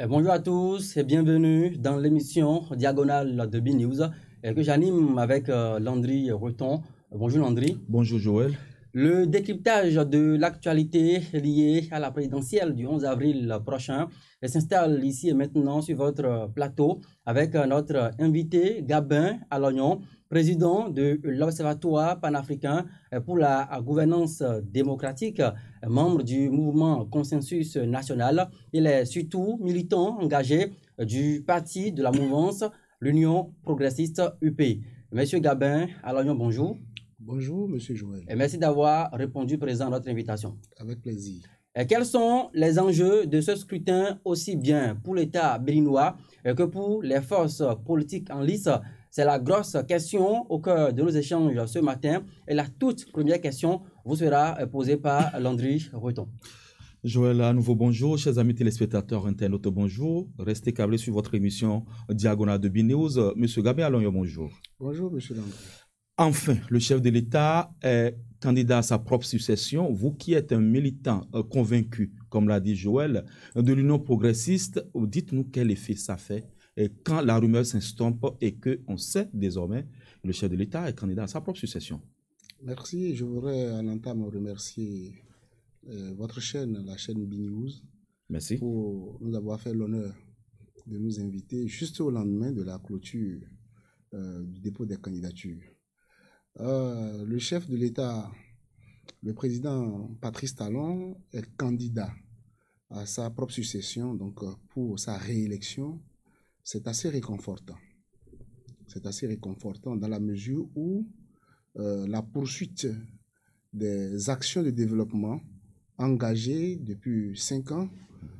Bonjour à tous et bienvenue dans l'émission Diagonale de B-News que j'anime avec Landry Reton. Bonjour Landry. Bonjour Joël. Le décryptage de l'actualité liée à la présidentielle du 11 avril prochain s'installe ici et maintenant sur votre plateau avec notre invité Gabin Alognon, président de l'Observatoire panafricain pour la gouvernance démocratique, membre du mouvement Consensus national. Il est surtout militant engagé du parti de la mouvance, l'Union progressiste UP. Monsieur Gabin Alognon, bonjour. Bonjour, Monsieur Joël. Et merci d'avoir répondu présent à notre invitation. Avec plaisir. Et quels sont les enjeux de ce scrutin aussi bien pour l'État béninois que pour les forces politiques en lice? C'est la grosse question au cœur de nos échanges ce matin. Et la toute première question vous sera posée par Landry Reton. Joël, à nouveau bonjour. Chers amis téléspectateurs, internautes, bonjour. Restez câblés sur votre émission Diagonale de B-News. Monsieur Gabin Alognon, bonjour. Bonjour, Monsieur Landry. Enfin, le chef de l'État est candidat à sa propre succession. Vous qui êtes un militant convaincu, comme l'a dit Joël, de l'Union progressiste, dites-nous quel effet ça fait quand la rumeur s'estompe et qu'on sait désormais que le chef de l'État est candidat à sa propre succession. Merci. Je voudrais en entame remercier votre chaîne, la chaîne B-News, Merci. pour nous avoir fait l'honneur de nous inviter juste au lendemain de la clôture du dépôt des candidatures. Le chef de l'État, le président Patrice Talon, est candidat à sa propre succession, donc pour sa réélection. C'est assez réconfortant. C'est assez réconfortant dans la mesure où la poursuite des actions de développement engagées depuis 5 ans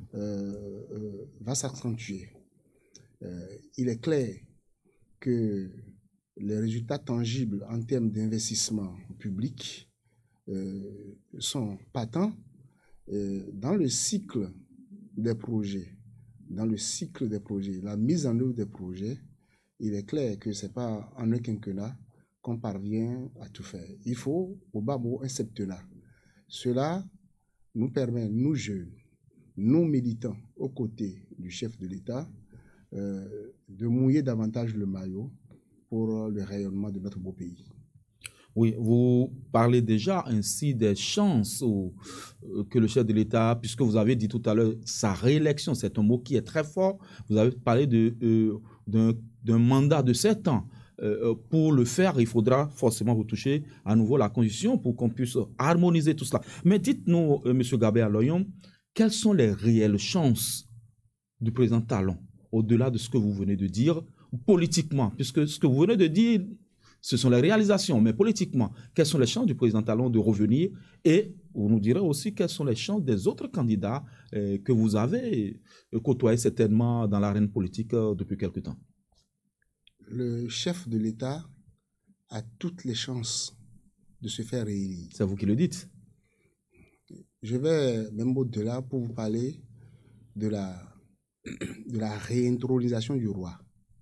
va s'accentuer. Il est clair que les résultats tangibles en termes d'investissement public sont patents dans le cycle des projets. Dans le cycle des projets, la mise en œuvre des projets, il est clair que ce n'est pas en un quinquennat qu'on parvient à tout faire. Il faut, au bas mot, un septennat. Cela nous permet, nous jeunes, nous militants, aux côtés du chef de l'État, de mouiller davantage le maillot pour le rayonnement de notre beau pays. Oui, vous parlez déjà ainsi des chances que le chef de l'État, puisque vous avez dit tout à l'heure, sa réélection, c'est un mot qui est très fort. Vous avez parlé d'un mandat de 7 ans. Pour le faire, il faudra forcément retoucher à nouveau la Constitution pour qu'on puisse harmoniser tout cela. Mais dites-nous, M. Gabin Alognon, quelles sont les réelles chances du président Talon, au-delà de ce que vous venez de dire, politiquement, puisque ce que vous venez de dire, ce sont les réalisations, mais politiquement, quelles sont les chances du président Talon de revenir? Et vous nous direz aussi quelles sont les chances des autres candidats que vous avez côtoyés certainement dans l'arène politique depuis quelque temps. Le chef de l'État a toutes les chances de se faire réélire. C'est vous qui le dites. Je vais même au-delà pour vous parler de la réintronisation du roi.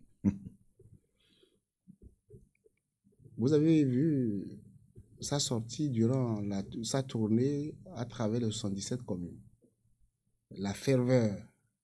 Vous avez vu sa sortie durant sa tournée à travers les 77 communes. La ferveur,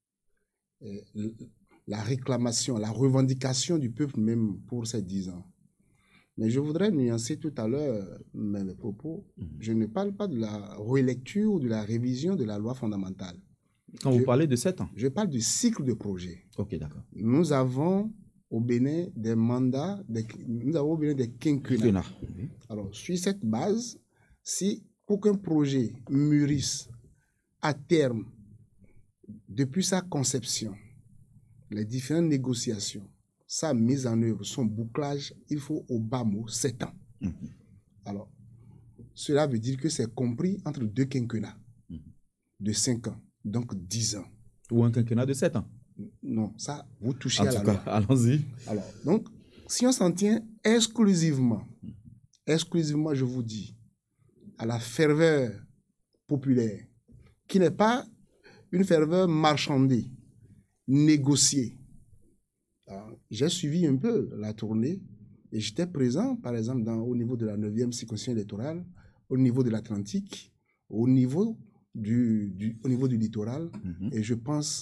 la réclamation, la revendication du peuple même pour ces 10 ans. Mais je voudrais nuancer tout à l'heure mes propos. Je ne parle pas de la relecture ou de la révision de la loi fondamentale. Quand vous parlez de 7 ans? Je parle du cycle de projet. Ok, d'accord. Nous avons au Bénin des mandats, nous avons au Bénin des quinquennats. Oui. Alors, sur cette base, si pour qu'un projet mûrisse à terme, depuis sa conception, les différentes négociations, sa mise en œuvre, son bouclage, il faut au bas mot 7 ans. Alors, cela veut dire que c'est compris entre 2 quinquennats de 5 ans, donc 10 ans. Ou un quinquennat de 7 ans? Non, ça, vous touchez à la loi. loi. Allons-y. Alors, donc, si on s'en tient exclusivement, je vous dis, à la ferveur populaire, qui n'est pas une ferveur marchandée, négociée. J'ai suivi un peu la tournée et j'étais présent, par exemple, au niveau de la 9e circonscription électorale, au niveau de l'Atlantique, au niveau du littoral. Et je pense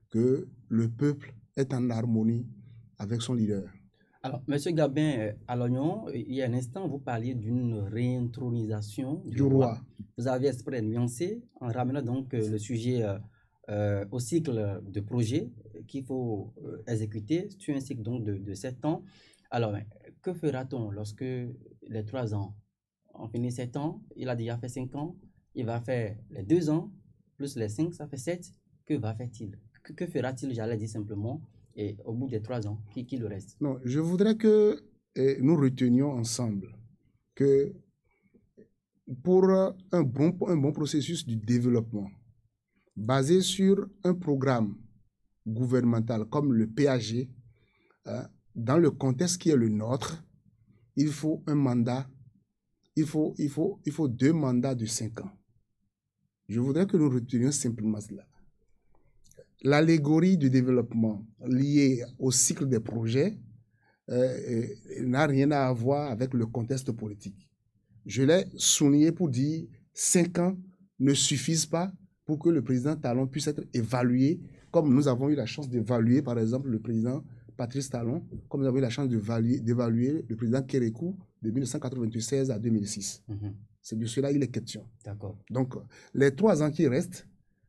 que le peuple est en harmonie avec son leader. Alors, M. Gabin, à l'Oignon, il y a un instant, vous parliez d'une réintronisation Du roi. Vous avez exprès nuancé en ramenant donc le sujet au cycle de projet qu'il faut exécuter sur un cycle donc de 7 ans. Alors, que fera-t-on lorsque les 3 ans ont fini 7 ans, il a déjà fait 5 ans, il va faire les 2 ans, plus les 5, ça fait 7. Que va faire-t-il? Que fera-t-il, j'allais dire simplement, et au bout des 3 ans, qui le reste? Non, je voudrais que nous retenions ensemble que pour un bon processus de développement basé sur un programme gouvernemental comme le PAG, dans le contexte qui est le nôtre, il faut un mandat, il faut 2 mandats de 5 ans. Je voudrais que nous retenions simplement cela. L'allégorie du développement liée au cycle des projets n'a rien à voir avec le contexte politique. Je l'ai souligné pour dire 5 ans ne suffisent pas pour que le président Talon puisse être évalué, comme nous avons eu la chance d'évaluer, par exemple, le président Patrice Talon, comme nous avons eu la chance d'évaluer le président Kérékou de 1996 à 2006. C'est de cela il est question. D'accord. Donc, les 3 ans qui restent,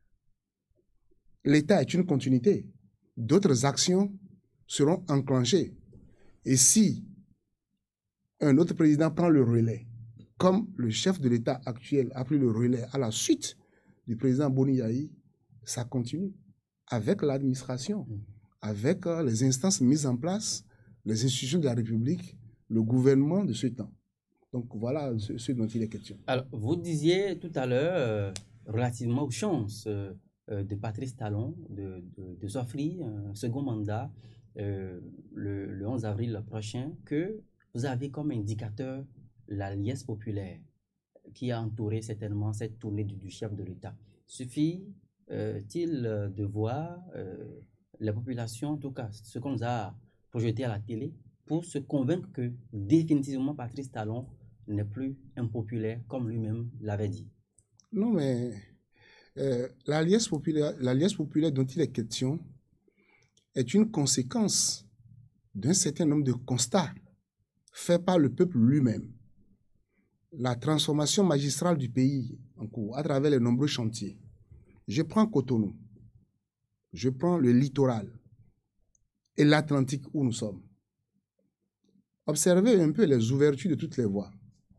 l'État est une continuité. D'autres actions seront enclenchées. Et si un autre président prend le relais, comme le chef de l'État actuel a pris le relais à la suite du président Boni Yahi, ça continue avec l'administration, avec les instances mises en place, les institutions de la République, le gouvernement de ce temps. Donc voilà ce dont il est question. Alors, vous disiez tout à l'heure, relativement aux chances de Patrice Talon de s'offrir un second mandat le 11 avril prochain, que vous avez comme indicateur la liesse populaire qui a entouré certainement cette tournée du chef de l'État. Suffit-il de voir la population, en tout cas ce qu'on nous a projeté à la télé, pour se convaincre que définitivement Patrice Talon n'est plus impopulaire comme lui-même l'avait dit? Non, mais la liesse populaire dont il est question est une conséquence d'un certain nombre de constats faits par le peuple lui-même. La transformation magistrale du pays en cours à travers les nombreux chantiers. Je prends Cotonou, je prends le littoral et l'Atlantique où nous sommes. Observez un peu les ouvertures de toutes les voies.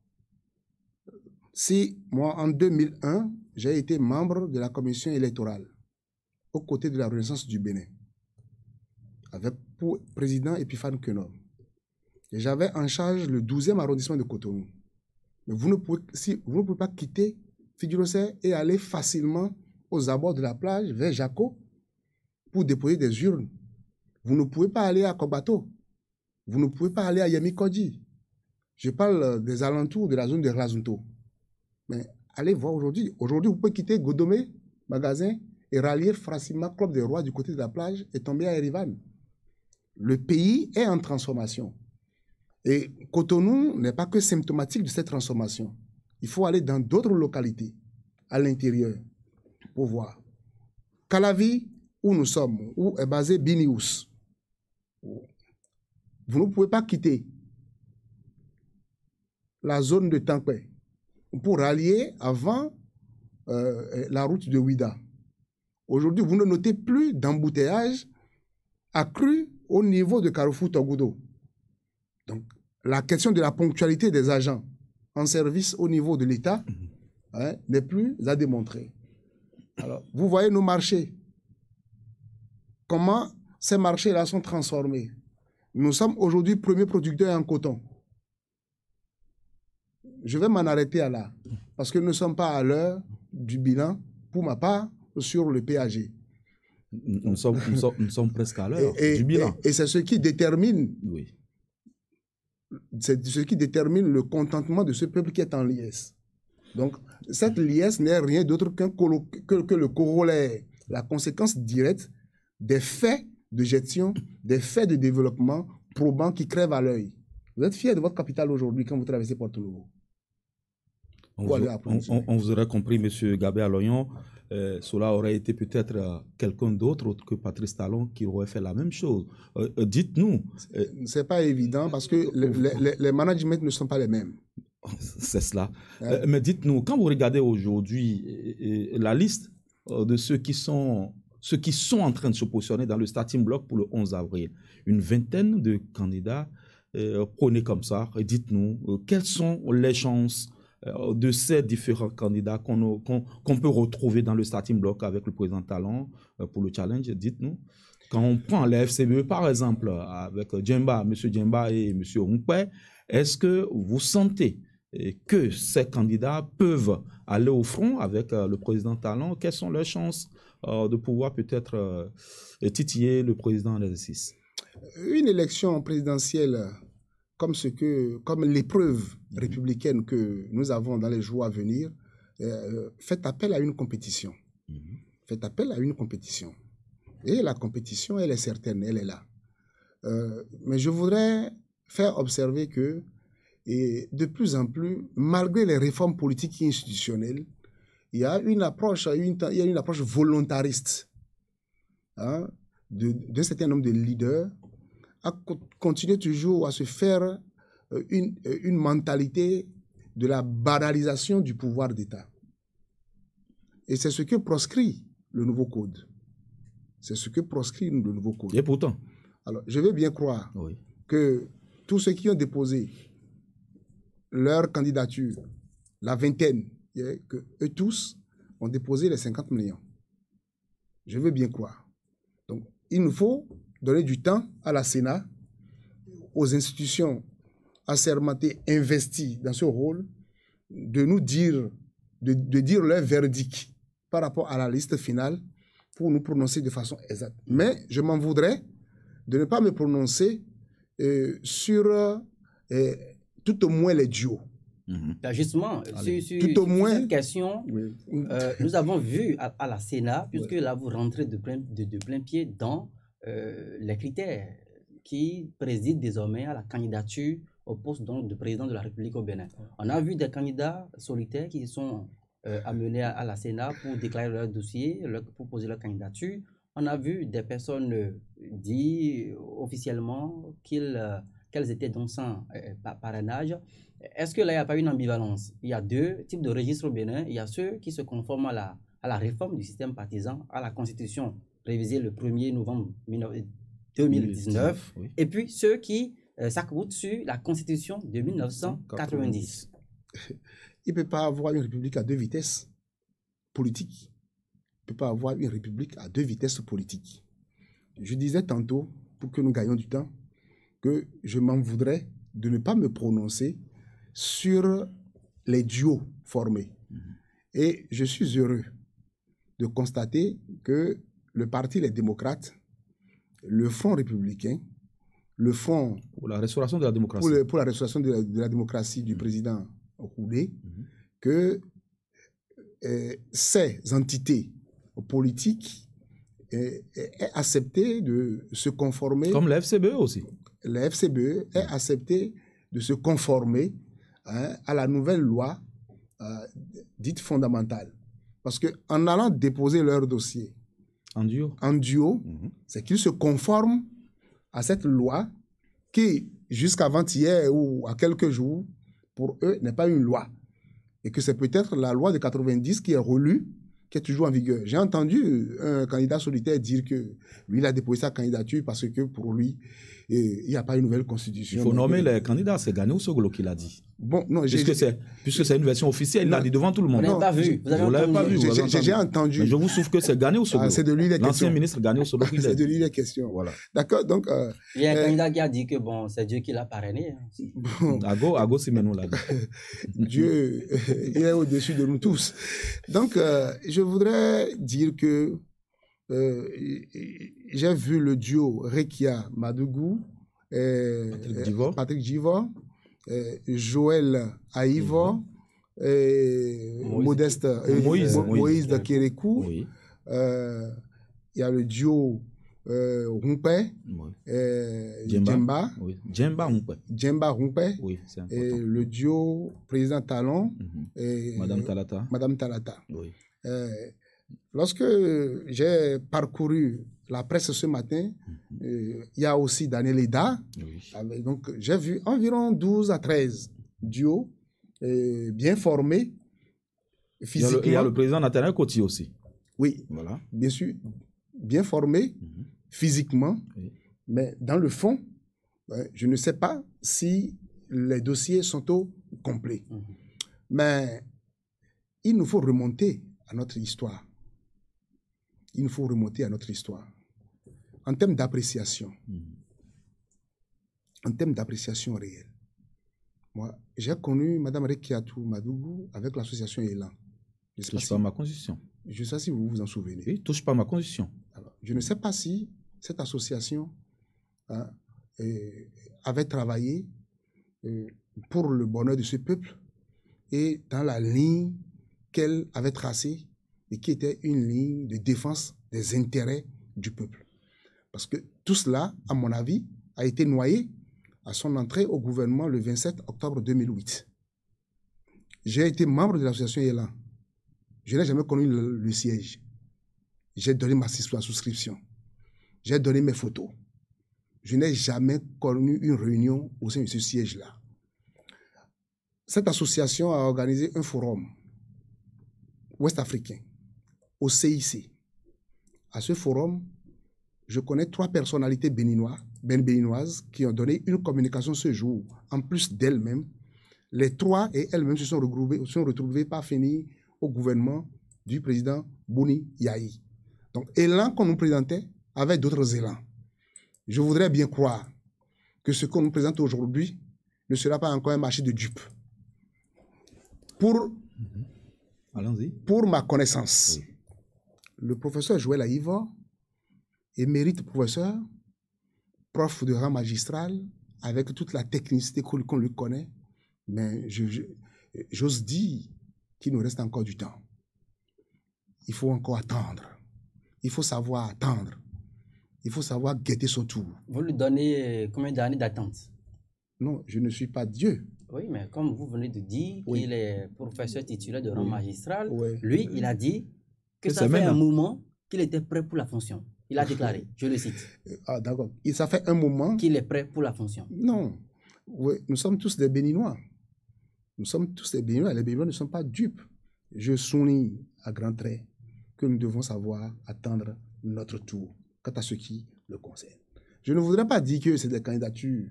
Si moi, en 2001, j'ai été membre de la commission électorale aux côtés de la Renaissance du Bénin, avec pour président Epiphane Kenom. Et j'avais en charge le 12e arrondissement de Cotonou. Mais vous ne pouvez pas quitter Fidjirosé et aller facilement aux abords de la plage vers Jaco pour déposer des urnes. Vous ne pouvez pas aller à Kobato. Vous ne pouvez pas aller à Yamikodi. Je parle des alentours de la zone de Razunto. Mais allez voir aujourd'hui. Aujourd'hui, vous pouvez quitter Godomé, magasin, et rallier facilement Club des Rois du côté de la plage et tomber à Erivan. Le pays est en transformation. Et Cotonou n'est pas que symptomatique de cette transformation. Il faut aller dans d'autres localités à l'intérieur pour voir. Calavi, où nous sommes, où est basé Binious, vous ne pouvez pas quitter la zone de Tankwe pour rallier avant la route de Ouida. Aujourd'hui, vous ne notez plus d'embouteillage accru au niveau de Carrefour Togudo. Donc, la question de la ponctualité des agents en service au niveau de l'État n'est plus à démontrer. Alors, vous voyez nos marchés. Comment ces marchés-là sont transformés? Nous sommes aujourd'hui premiers producteurs en coton. Je vais m'en arrêter à là, parce que nous ne sommes pas à l'heure du bilan, pour ma part, sur le PAG. Nous sommes presque à l'heure du bilan. Et c'est ce qui détermine, oui. C'est ce qui détermine le contentement de ce peuple qui est en liesse. Donc, cette liesse n'est rien d'autre que le corollaire, la conséquence directe des faits de gestion, des faits de développement probants qui crèvent à l'œil. Vous êtes fiers de votre capitale aujourd'hui quand vous traversez Porto Novo? On vous aurait compris, M. Gabé Aloyon, cela aurait été peut-être quelqu'un d'autre autre que Patrice Talon qui aurait fait la même chose. Dites-nous. C'est pas évident parce que les managements ne sont pas les mêmes. C'est cela. Mais dites-nous, quand vous regardez aujourd'hui la liste de ceux qui sont en train de se positionner dans le starting block pour le 11 avril, une vingtaine de candidats, prenez comme ça, et dites-nous quelles sont les chances de ces différents candidats qu'on peut retrouver dans le starting block avec le président Talon pour le challenge. Dites-nous, quand on prend les FCBE par exemple, avec Djemba, M. Djemba et M. Onkwe, est-ce que vous sentez que ces candidats peuvent aller au front avec le président Talon? Quelles sont leurs chances de pouvoir peut-être titiller le président en exercice? Une élection présidentielle comme l'épreuve républicaine que nous avons dans les jours à venir, fait appel à une compétition. Fait appel à une compétition. Et la compétition, elle est certaine, elle est là. Mais je voudrais faire observer que, et de plus en plus, malgré les réformes politiques et institutionnelles, il y a une approche volontariste d'un certain nombre de leaders à continuer toujours à se faire une mentalité de la banalisation du pouvoir d'État. Et c'est ce que proscrit le nouveau code. C'est ce que proscrit le nouveau code. Et pourtant? Alors, je veux bien croire que tous ceux qui ont déposé leur candidature, la vingtaine, que eux tous ont déposé les 50 millions. Je veux bien croire. Donc, il nous faut donner du temps à la Sénat, aux institutions assermentées, investies dans ce rôle, de nous dire, de dire leur verdict par rapport à la liste finale pour nous prononcer de façon exacte. Mais je m'en voudrais de ne pas me prononcer sur tout au moins les duos. Justement, sur cette question, nous avons vu à la Sénat, puisque là vous rentrez de plein pied dans les critères qui président désormais à la candidature au poste donc, de président de la République au Bénin. On a vu des candidats solitaires qui sont amenés à la Sénat pour déclarer leur dossier, pour poser leur candidature. On a vu des personnes dire officiellement qu'elles étaient donc sans parrainage. Est-ce que là, il n'y a pas une ambivalence? Il y a deux types de registres au Bénin. Il y a ceux qui se conforment à la réforme du système partisan, à la Constitution révisée le 1er novembre 2019, et puis ceux qui s'accroupent sur la Constitution de 1990. Il ne peut pas avoir une république à deux vitesses politiques. Il ne peut pas avoir une république à deux vitesses politiques. Je disais tantôt, pour que nous gagnions du temps, que je m'en voudrais de ne pas me prononcer sur les duos formés. Et je suis heureux de constater que le Parti Les Démocrates, le Front républicain, le Front pour la restauration de la démocratie, pour la restauration de la démocratie du président Roulé, que ces entités politiques aient accepté de se conformer. Comme la FCBE aussi. La FCBE est accepté de se conformer à la nouvelle loi dite fondamentale. Parce qu'en allant déposer leur dossier en duo, c'est qu'ils se conforment à cette loi qui, jusqu'avant-hier ou à quelques jours, pour eux, n'est pas une loi. Et que c'est peut-être la loi de 90 qui est relue, qui est toujours en vigueur. J'ai entendu un candidat solitaire dire que lui, il a déposé sa candidature parce que pour lui, il n'y a pas une nouvelle constitution. Il faut nommer les candidats. C'est Gano Soglo qui l'a dit. Bon, non, puisque c'est une version officielle, il l'a dit devant tout le monde. Vous n'avez pas vu. Vous l'avez pas vu. J'ai entendu. Mais je vous souffle que c'est Gano Soglo. C'est de lui les questions. L'ancien ministre Gano Soglo. C'est de lui les questions. Voilà. D'accord, donc... il y a un candidat qui a dit que bon, c'est Dieu qui l'a parrainé. Bon. Ago Simenou l'a dit. Dieu, il est au-dessus de nous tous. Donc, je voudrais dire que j'ai vu le duo Rekia Madougou, Patrick Djivor, Joël Aïvo, Moïse de Kérékou. Il y a le duo Rumpé, Oui. Djemba, Oui. Djemba Rumpé. Djemba Rumpé, Oui, c'est important. et le duo président Talon et Madame Talata. Madame Talata. Oui. Lorsque j'ai parcouru la presse ce matin, il y a aussi Daniel Eda. Oui. Donc, j'ai vu environ 12 à 13 duos bien formés physiquement. Il y a le président Nathanaël Koti aussi. Oui, Voilà. bien sûr, bien formés physiquement, Oui. mais dans le fond, je ne sais pas si les dossiers sont au complet. Mais il nous faut remonter à notre histoire. Il nous faut remonter à notre histoire. En termes d'appréciation, en termes d'appréciation réelle, moi, j'ai connu Mme Rekiatou Madougou avec l'association Elan. Touche pas ma constitution. Je ne sais pas si vous vous en souvenez. Oui, touche pas ma constitution. Alors, je ne sais pas si cette association avait travaillé pour le bonheur de ce peuple et dans la ligne qu'elle avait tracée et qui était une ligne de défense des intérêts du peuple. Parce que tout cela, à mon avis, a été noyé à son entrée au gouvernement le 27 octobre 2008. J'ai été membre de l'association Elan. Je n'ai jamais connu le siège. J'ai donné ma souscription. J'ai donné mes photos. Je n'ai jamais connu une réunion au sein de ce siège-là. Cette association a organisé un forum ouest-africain au CIC. À ce forum, je connais 3 personnalités béninoises qui ont donné une communication ce jour. En plus d'elles-mêmes, les 3 et elles-mêmes se sont retrouvées par finir au gouvernement du président Bouni Yahi. Donc, élan qu'on nous présentait avec d'autres élans. Je voudrais bien croire que ce qu'on nous présente aujourd'hui ne sera pas encore un marché de dupes. Pour ma connaissance, oui, le professeur Joël Aïva, émérite professeur, prof de rang magistral, avec toute la technicité qu'on lui connaît, mais j'ose dire qu'il nous reste encore du temps. Il faut encore attendre. Il faut savoir attendre. Il faut savoir guetter son tour. Vous lui donnez combien d'années d'attente? Non, je ne suis pas Dieu. Oui, mais comme vous venez de dire oui, qu'il est professeur titulaire de rang oui, magistral, oui, lui, il a dit que ça fait un moment qu'il était prêt pour la fonction. Il a déclaré, je le cite. Ah, d'accord. Et ça fait un moment qu'il est prêt pour la fonction. Non. Oui, nous sommes tous des Béninois. Nous sommes tous des Béninois. Les Béninois ne sont pas dupes. Je souligne à grands traits que nous devons savoir attendre notre tour quant à ce qui le concerne. Je ne voudrais pas dire que c'est des candidatures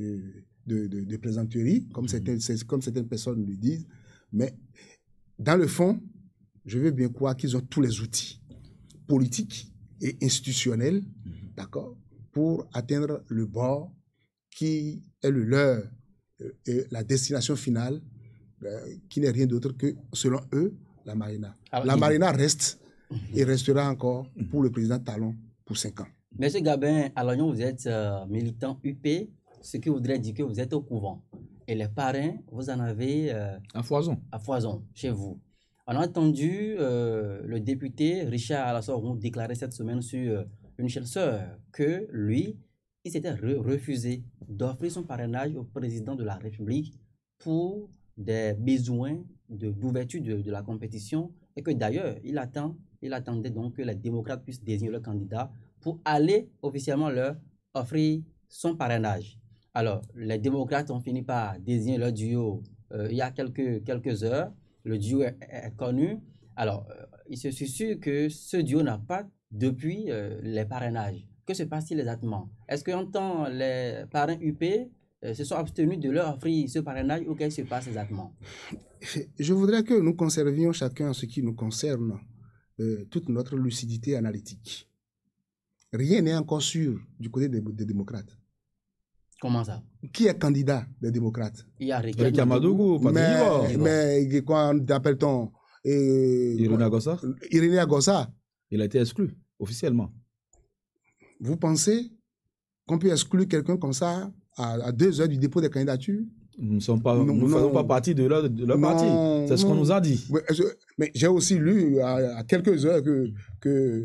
de plaisanterie, comme certaines personnes le disent, mais dans le fond, je veux bien croire qu'ils ont tous les outils politiques et institutionnels, d'accord, pour atteindre le bord qui est le leur et la destination finale, qui n'est rien d'autre que, selon eux, la Marina. Alors, la Marina reste et restera encore pour le président Talon pour 5 ans. Monsieur Gabin, à l'Oignon, vous êtes militant UP, ce qui voudrait dire que vous êtes au couvent. Et les parrains, vous en avez... à foison. À foison, chez vous. On a entendu le député Richard Alassane déclarer cette semaine sur une chaîne sœur que lui, il s'était refusé d'offrir son parrainage au président de la République pour des besoins d'ouverture de la compétition et que d'ailleurs, il attendait donc que les démocrates puissent désigner leur candidat pour aller officiellement leur offrir son parrainage. Alors, les démocrates ont fini par désigner leur duo il y a quelques heures. Le duo est connu. Alors, il se sûr que ce duo n'a pas depuis les parrainages. Que se passe-t-il exactement? Est-ce qu'en temps, les parrains UP se sont abstenus de leur offrir ce parrainage ou qu'est-ce qui se passe exactement? Je voudrais que nous conservions chacun, en ce qui nous concerne, toute notre lucidité analytique. Rien n'est encore sûr du côté des démocrates. Comment ça? Qui est candidat des démocrates? Il y a Rekia Madougou, mais comment appelle-t-on Irénée Agossa. Irénée Agossa. Il a été exclu, officiellement. Vous pensez qu'on peut exclure quelqu'un comme ça à 2 heures du dépôt des candidatures? Nous ne faisons pas partie de leur parti. C'est ce qu'on nous a dit. Mais j'ai aussi lu à quelques heures que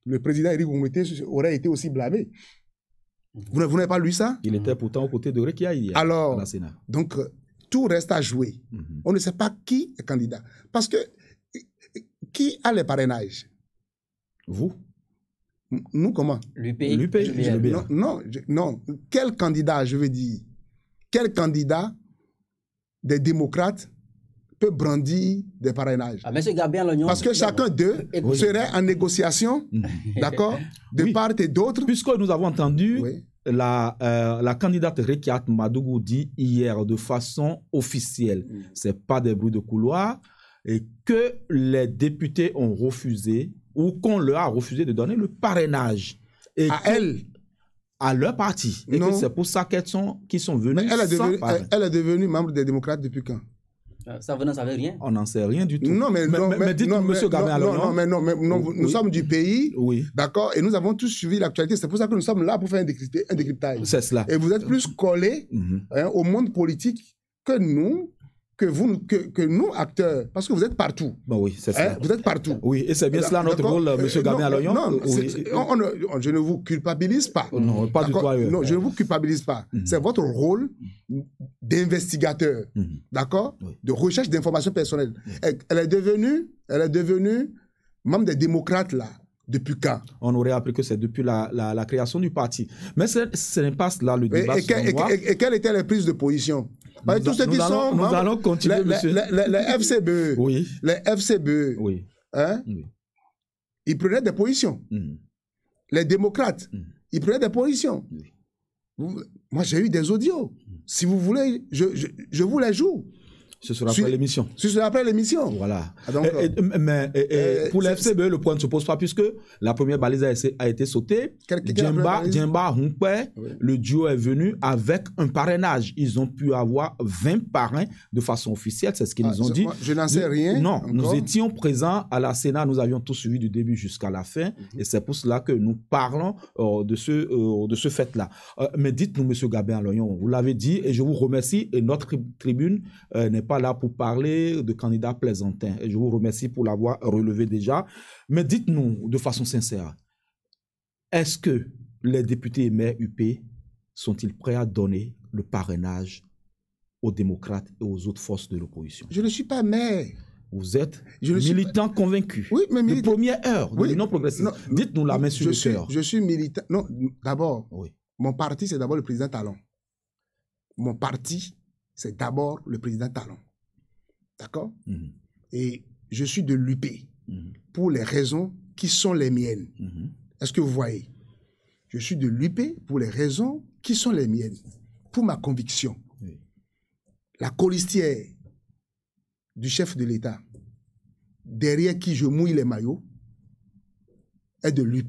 le président Éric Oumété aurait été aussi blâmé. Vous n'avez pas lu ça? Il était pourtant aux côtés de Rekia hier, alors, à la Sénat. Donc, tout reste à jouer. On ne sait pas qui est candidat. Parce que, qui a les parrainages? Vous? Nous, comment? L'UP. Non. Quel candidat, je veux dire, quel candidat des démocrates peut brandir des parrainages? Monsieur Gabin Lognon. Parce que chacun d'eux serait en négociation, d'accord, de part et d'autre. Puisque nous avons entendu la candidate Rekiat Madougou dit hier de façon officielle, c'est pas des bruits de couloir, et que les députés ont refusé ou qu'on leur a refusé de donner le parrainage. Et à leur parti. Et que c'est pour ça qu'ils sont venus elle est devenue membre des démocrates depuis quand? Ça, vous n'en savez rien? On n'en sait rien du tout. Non, mais dites-nous, monsieur Gabin, nous sommes du pays, d'accord, et nous avons tous suivi l'actualité. C'est pour ça que nous sommes là pour faire un décryptage. C'est cela. Et vous êtes plus collés au monde politique que nous, que nous, acteurs, parce que vous êtes partout. Bon, oui, c'est ça. Vous êtes partout. Oui, et c'est bien cela notre rôle, monsieur Gabin Aloyon. Non, je ne vous culpabilise pas. Non, pas du tout. Non, je ne vous culpabilise pas. C'est votre rôle d'investigateur, d'accord, de recherche d'informations personnelles. Elle est devenue membre des démocrates, là. Depuis quand? On aurait appris que c'est depuis la création du parti. Mais ce n'est pas cela le débat. Et quelles étaient les prises de position? Nous allons continuer, monsieur. Les FCBE, oui. Les FCBE, oui. Hein? Oui. Ils prenaient des positions. Les démocrates, ils prenaient des positions. Oui. Moi, j'ai eu des audios. Si vous voulez, je vous les joue. Ce sera après l'émission. Ce sera après l'émission. Voilà. Mais pour la FCBE, le point ne se pose pas puisque la première balise a été sautée. Djemba Humpé, le duo est venu avec un parrainage. Ils ont pu avoir 20 parrains de façon officielle. C'est ce qu'ils nous ont dit. Je n'en sais rien. Non, nous étions présents à la Sénat. Nous avions tout suivi du début jusqu'à la fin. Et c'est pour cela que nous parlons de ce fait-là. Mais dites-nous, monsieur Gabin Aloyon, vous l'avez dit et je vous remercie. Et notre tribune n'est pas là pour parler de candidats plaisantins. Et je vous remercie pour l'avoir relevé déjà. Mais dites-nous de façon sincère, est-ce que les députés et maires UP sont-ils prêts à donner le parrainage aux démocrates et aux autres forces de l'opposition? Je ne suis pas maire. Vous êtes militant convaincu. Oui, mais de première heure de l'Union progressiste. Dites-nous la main sur le cœur. Je suis militant. Non, d'abord, mon parti, c'est d'abord le président Talon. Mon parti, c'est d'abord le président Talon. D'accord? Et je suis de l'UP pour les raisons qui sont les miennes. Est-ce que vous voyez? Je suis de l'UP pour les raisons qui sont les miennes, pour ma conviction. La colistière du chef de l'État, derrière qui je mouille les maillots, est de l'UP.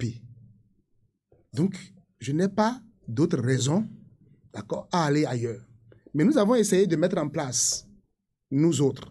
Donc, je n'ai pas d'autre raison, d'accord, à aller ailleurs. Mais nous avons essayé de mettre en place, nous autres,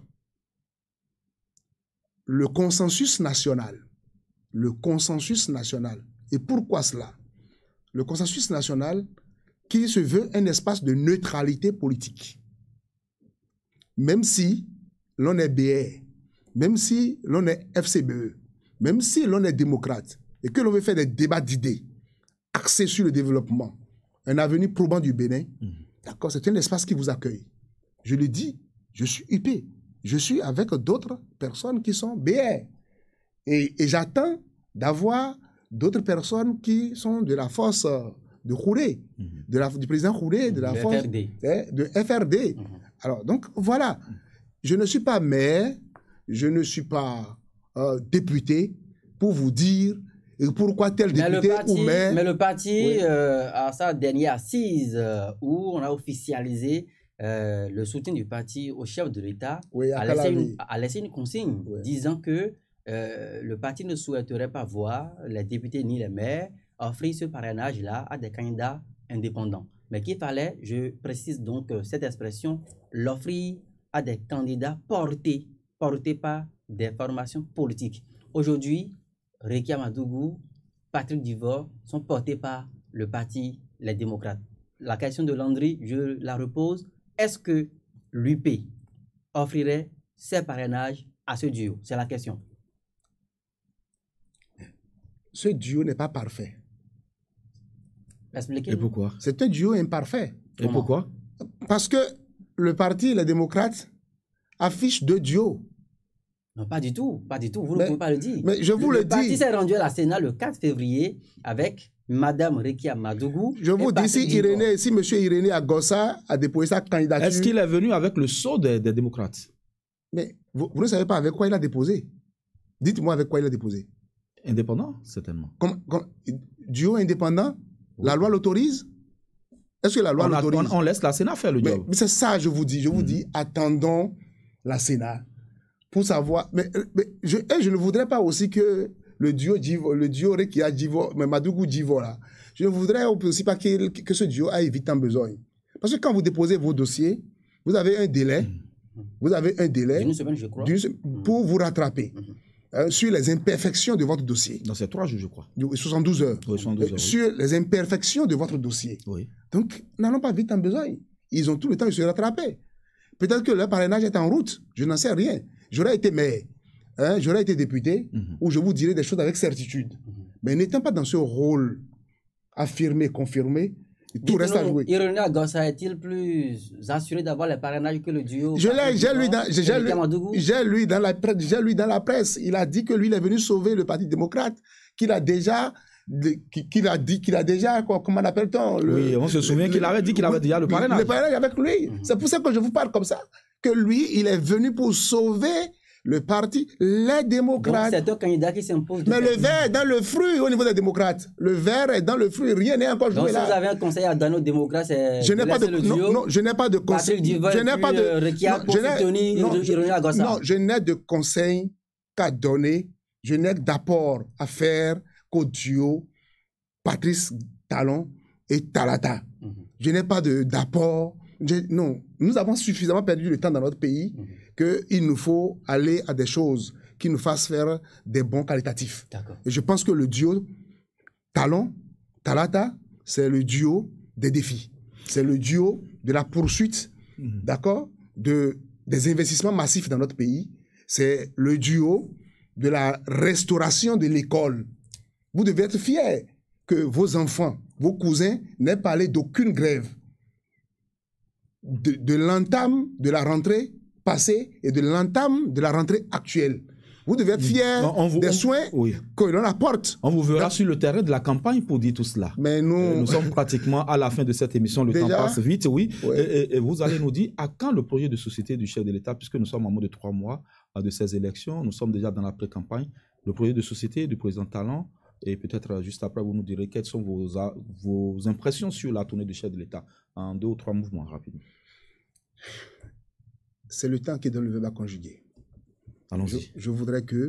le consensus national. Le consensus national. Et pourquoi cela? Le consensus national qui se veut un espace de neutralité politique. Même si l'on est BR, même si l'on est FCBE, même si l'on est démocrate, et que l'on veut faire des débats d'idées axés sur le développement, un avenir probant du Bénin, d'accord, c'est un espace qui vous accueille. Je le dis, je suis UP. Je suis avec d'autres personnes qui sont BR. Et j'attends d'avoir d'autres personnes qui sont de la force de Khouré, du président Khouré, de la force de FRD. Alors, donc, voilà. Je ne suis pas maire, je ne suis pas député pour vous dire pourquoi tel député ou maire... Mais le parti, à sa dernière assise, où on a officialisé le soutien du parti au chef de l'État, a laissé une consigne disant que le parti ne souhaiterait pas voir les députés ni les maires offrir ce parrainage-là à des candidats indépendants. Mais qu'il fallait, je précise donc cette expression, l'offrir à des candidats portés par des formations politiques. Aujourd'hui, Rekia Madougou, Patrick Duvor sont portés par le parti Les Démocrates. La question de Landry, je la repose. Est-ce que l'UP offrirait ses parrainages à ce duo? C'est la question. ce duo n'est pas parfait. Expliquez. Et pourquoi? C'est un duo imparfait. Et pourquoi? Parce que le parti, les démocrates, affiche 2 duos. Non, pas du tout. Pas du tout. Vous ne pouvez pas le dire. Mais je vous le dis. Le parti s'est rendu à la Sénat le 4 février avec Madame Rekia Madougou. Je vous dis, si M. Irénée Agossa a déposé sa candidature... Est-ce qu'il est venu avec le sceau des démocrates? Mais vous ne savez pas avec quoi il a déposé. Dites-moi avec quoi il a déposé. Indépendant, certainement. Duo indépendant, oui. La loi l'autorise? Est-ce que la loi l'autorise? On laisse la Sénat faire le job. Mais c'est ça, je vous dis. Je vous dis, attendons la Sénat pour savoir. Mais je ne voudrais pas aussi que le duo Rekia Madougou Djivo, là, je ne voudrais aussi pas que ce duo aille vite en besogne. Parce que quand vous déposez vos dossiers, vous avez un délai. Vous avez un délai d'une semaine, je crois, pour vous rattraper sur les imperfections de votre dossier. Non, c'est 3 jours, je crois. 72 heures. Oui, 72 heures. Sur les imperfections de votre dossier. Oui. Donc, n'allons pas vite en besogne. Ils ont tout le temps de se rattraper. Peut-être que leur parrainage est en route. Je n'en sais rien. J'aurais été maire, j'aurais été député, où je vous dirais des choses avec certitude. Mais n'étant pas dans ce rôle affirmé, confirmé, tout reste à jouer. Irénée Agossa est-il plus assuré d'avoir les parrainages que le duo? J'ai lu dans la presse. Il a dit que lui, il est venu sauver le Parti démocrate, qu'il a déjà, comment appelle-t-on? Oui, on se souvient qu'il avait dit qu'il avait déjà le parrainage. Le parrainage avec lui. C'est pour ça que je vous parle comme ça. Que lui, il est venu pour sauver le parti, les démocrates. Donc, c'est un candidat qui s'impose. Mais le verre est dans le fruit au niveau des démocrates. Le verre est dans le fruit, rien n'est encore joué. Donc, là. Si vous avez un conseil à donner aux démocrates, c'est je n'ai pas de je n'ai pas de conseil. Je n'ai pas je n'ai de conseil qu'à donner. Je n'ai d'apport à faire qu'au duo Patrice Talon et Talata. Je n'ai pas d'apport. Non, nous avons suffisamment perdu le temps dans notre pays qu'il nous faut aller à des choses qui nous fassent faire des bons qualitatifs. Et je pense que le duo Talon-Talata, c'est le duo des défis. C'est le duo de la poursuite, d'accord, des investissements massifs dans notre pays. C'est le duo de la restauration de l'école. Vous devez être fiers que vos enfants, vos cousins n'aient parlé d'aucune grève. De l'entame de la rentrée passée et de l'entame de la rentrée actuelle. Vous devez être fiers des soins que l'on apporte. On vous verra sur le terrain de la campagne pour dire tout cela. Mais nous sommes pratiquement à la fin de cette émission. Le temps passe vite, oui. Et vous allez nous dire à quand le projet de société du chef de l'État, puisque nous sommes en moins de 3 mois de ces élections, nous sommes déjà dans la pré-campagne. Le projet de société du président Talon, et peut-être juste après, vous nous direz quelles sont vos impressions sur la tournée du chef de l'État en 2 ou 3 mouvements rapidement. C'est le temps qui donne le verbe à conjuguer. Allons-y. Je voudrais que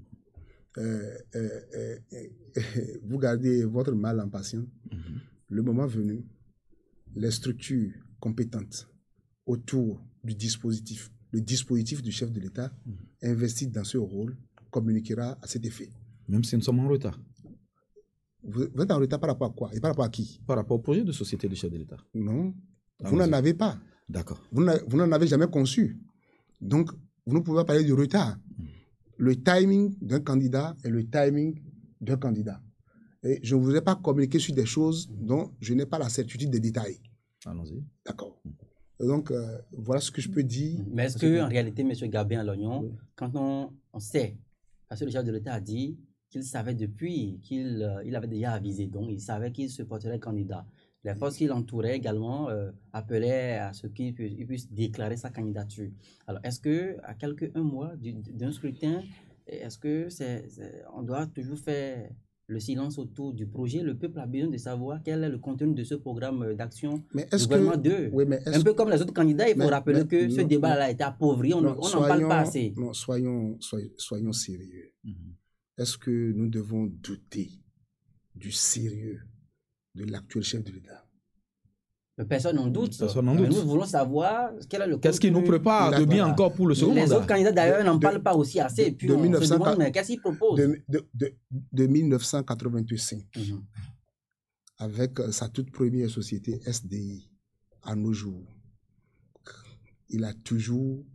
vous gardiez votre mal en patience. Le moment venu, les structures compétentes autour du dispositif, le dispositif du chef de l'État investi dans ce rôle communiquera à cet effet. Même si nous sommes en retard. Vous êtes en retard par rapport à quoi? Et par rapport à qui? Par rapport au projet de société du chef de l'État. Non, vous n'en avez pas. D'accord. Vous n'en avez jamais conçu. Donc, vous ne pouvez pas parler de retard. Le timing d'un candidat est le timing d'un candidat. Et je ne voudrais pas communiquer sur des choses dont je n'ai pas la certitude des détails. Allons-y. D'accord. Donc, voilà ce que je peux dire. Mais est-ce qu'en réalité, M. Gabin à l'Oignon, quand on sait, parce que le chef de l'État a dit qu'il savait depuis qu'il avait déjà avisé, donc il savait qu'il se porterait candidat. Les forces qui l'entouraient également appelaient à ce qu'il puisse déclarer sa candidature. Alors, est-ce qu'à un mois d'un scrutin, est-ce que on doit toujours faire le silence autour du projet? Le peuple a besoin de savoir quel est le contenu de ce programme d'action du gouvernement 2. Un peu comme les autres candidats, il faut rappeler que ce débat-là a été appauvri, on n'en parle pas assez. Non, soyons sérieux. Est-ce que nous devons douter du sérieux de l'actuel chef de l'État? Personne n'en doute. Personne n'en doute. Nous voulons savoir quel est le qu'est-ce qui nous prépare de bien encore pour le second mandat. Les autres candidats d'ailleurs n'en parlent pas aussi assez. Et puis on se demande, mais qu'est-ce qu'ils proposent? De 1985, avec sa toute première société SDI, à nos jours, il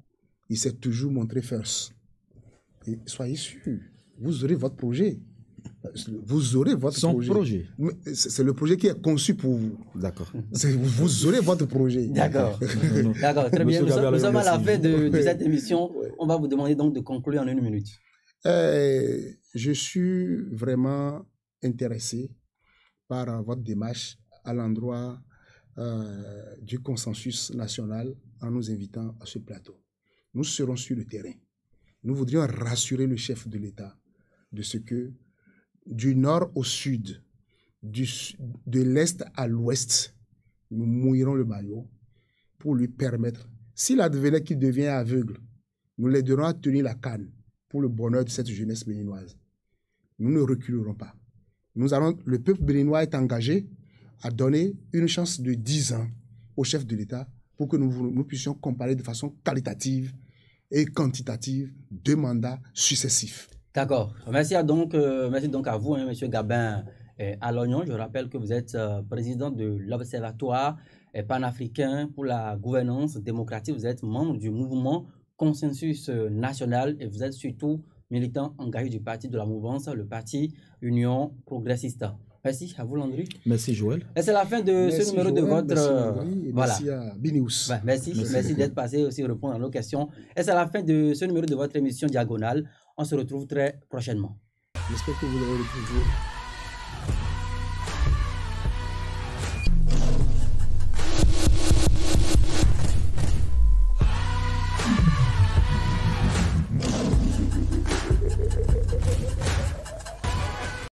s'est toujours montré first. Et soyez sûrs, vous aurez votre projet. Vous aurez votre projet. C'est le projet qui est conçu pour vous. D'accord. Vous aurez votre projet. D'accord. D'accord, très bien. Nous sommes à la fin de cette émission. On va vous demander donc de conclure en 1 minute. Je suis vraiment intéressé par votre démarche à l'endroit du consensus national en nous invitant à ce plateau. Nous serons sur le terrain. Nous voudrions rassurer le chef de l'État de ce que du nord au sud, de l'est à l'ouest, nous mouillerons le maillot pour lui permettre, s'il advenait qu'il devient aveugle, nous l'aiderons à tenir la canne pour le bonheur de cette jeunesse béninoise. Nous ne reculerons pas. Le peuple béninois est engagé à donner une chance de 10 ans au chef de l'État pour que nous puissions comparer de façon qualitative et quantitative 2 mandats successifs. D'accord. Merci donc à vous, hein, M. Gabin Alognon. Je rappelle que vous êtes président de l'Observatoire panafricain pour la gouvernance démocratique. Vous êtes membre du mouvement Consensus national et vous êtes surtout militant engagé du parti de la mouvance, le parti Union progressiste. Merci à vous, Landry. Merci, Joël. Et c'est la fin de ce numéro de votre... Voilà. Merci à Binious. Merci d'être passé aussi répondre à nos questions. Et c'est la fin de ce numéro de votre émission Diagonale. On se retrouve très prochainement. J'espère que vous aurez le plaisir.